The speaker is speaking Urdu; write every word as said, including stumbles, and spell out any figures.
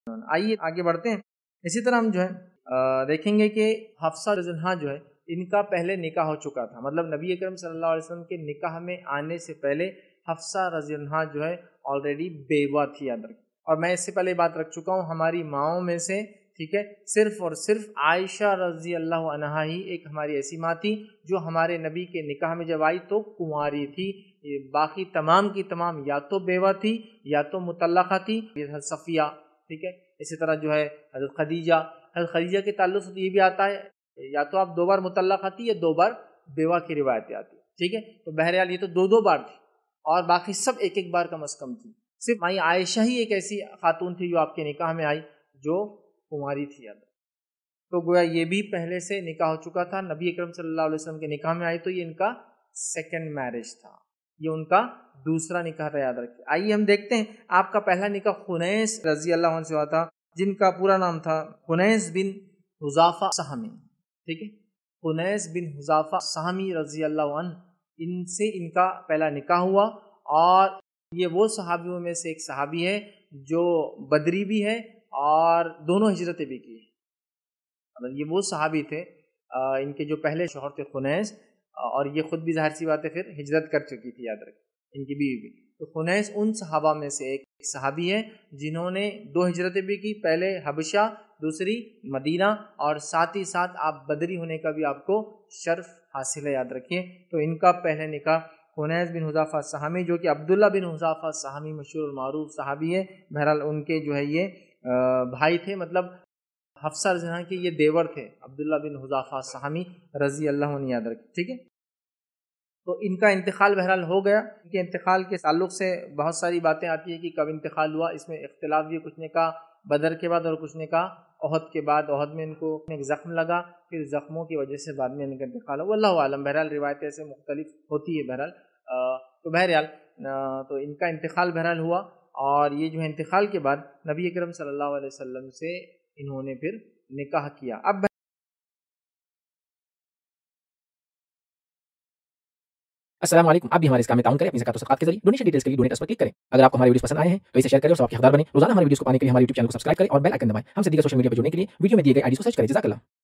آئیے آگے بڑھتے ہیں۔ اسی طرح ہم جو ہے دیکھیں گے کہ حفصہ رضی اللہ عنہا جو ہے ان کا پہلے نکاح ہو چکا تھا، مطلب نبی اکرم صلی اللہ علیہ وسلم کے نکاح میں آنے سے پہلے حفصہ رضی اللہ عنہا جو ہے آلریڈی بیوہ تھی، یاد رکھیں۔ اور میں اس سے پہلے بات رکھ چکا ہوں، ہماری ماؤں میں سے ٹھیک ہے صرف اور صرف عائشہ رضی اللہ عنہا ہی ایک ہماری ایسی ماں تھی جو ہمارے نبی کے نکاح میں جب آئی تو کنواری تھی، باقی تمام کی تمام یا تو بیوہ تھی یا تو مطلقہ تھی، حضرت صفیہ ٹھیک ہے۔ اسی طرح جو ہے حضرت خدیجہ، حضرت خدیجہ کے تعلق سے یہ بھی آتا ہے یا تو آپ دو بار مطلقہ تھی یا دو بار بیوہ کی روایتیں آتی ہیں، ٹھیک ہے۔ تو بہرحال یہ تو دو دو بار تھی اور باقی سب ایک ایک بار کم از کم تھی، صرف مائی عائشہ ہی ایک ایسی خاتون تھی جو آپ کے نکاح میں آئی جو کنواری تھی، یاد۔ تو گویا یہ بھی پہلے سے نکاح ہو چکا تھا، نبی اکرم صلی اللہ علیہ وسلم کے نکاح میں آئی تو یہ ان کا سیکنڈ میرج تھا، یہ ان کا دوسرا نکاح تھا، یاد رکھیں۔ آئیے ہم دیکھتے ہیں، آپ کا پہلا نکاح خنیس رضی اللہ عنہ سے ہوا تھا، جن کا پورا نام تھا خنیس بن حذافہ سہمی، ٹھیک ہے۔ خنیس بن حذافہ سہمی رضی اللہ عنہ، ان سے ان کا پہلا نکاح ہوا، اور یہ وہ صحابیوں میں سے ایک صحابی ہے جو بدری بھی ہے اور دونوں ہجرتیں بھی کی ہیں، مطلب یہ وہ صحابی تھے، ان کے جو پہلے شوہر تھے خنیس، اور یہ خود بھی ظاہر سی بات ہے پھر ہجرت کر چکی تھی، یاد رکھیں، ان کی بیوی بھی۔ تو خنیس ان صحابہ میں سے ایک صحابی ہے جنہوں نے دو ہجرتیں بھی کی، پہلے حبشہ دوسری مدینہ، اور ساتھ ہی ساتھ آپ بدری ہونے کا بھی آپ کو شرف حاصل ہے، یاد رکھیے۔ تو ان کا پہلے نکاح خنیس بن حذافہ سہمی، جو کہ عبداللہ بن حذافہ سہمی مشہور المعروف صحابی ہے، بہرحال ان کے جو ہے یہ بھائی تھے، مطلب حفصہ رضی اللہ عنہ کے یہ دیور تھے، عبداللہ بن حذافہ سہمی رضی اللہ عنہ، یاد رکھیں، ٹھیک ہے۔ تو ان کا انتقال بہرحال ہو گیا۔ ان کے انتقال کے تعلق سے بہت ساری باتیں آتی ہیں کہ کب انتقال ہوا، اس میں اختلاف بھی، کچھ نے کہا بدر کے بعد اور کچھ نے کہا احد کے بعد، احد میں ان کو ایک زخم لگا، پھر زخموں کی وجہ سے بعد میں ان کا انتقال ہوا، واللہ عالم، بہرحال روایتیں ایسے مختلف ہوتی ہے بہرحال۔ تو بہرحال تو ان کا انتقال بہرحال ہوا، اور یہ جو ہے انتقال کے بعد نبی اکرم صلی اللہ علیہ وسلم سے انہوں نے پھر نکاح کیا۔ اب السلام علیکم، آپ بھی ہمارے اس کام میں تعاون کریں اپنی زکات و صدقات کے ذریعے۔ ڈونیشن ڈیٹیلز کے لیے ڈونیٹ اس پر کلک کریں۔ اگر آپ کو ہمارے ویڈیوز پسند آئے ہیں تو اسے شیئر کریں اور ثواب کے حقدار بنیں۔ روزانہ ہمارے ویڈیوز کو پانے کے لیے ہمارے یوٹیوب چینل کو سبسکرائب کریں اور بیل آئکن دبائیں۔ ہم سے دیگر سوشل میڈیا پر جڑنے کے لیے ویڈیو میں دیے گئے آئی ڈیز کو سرچ کریں۔ جزاک اللہ۔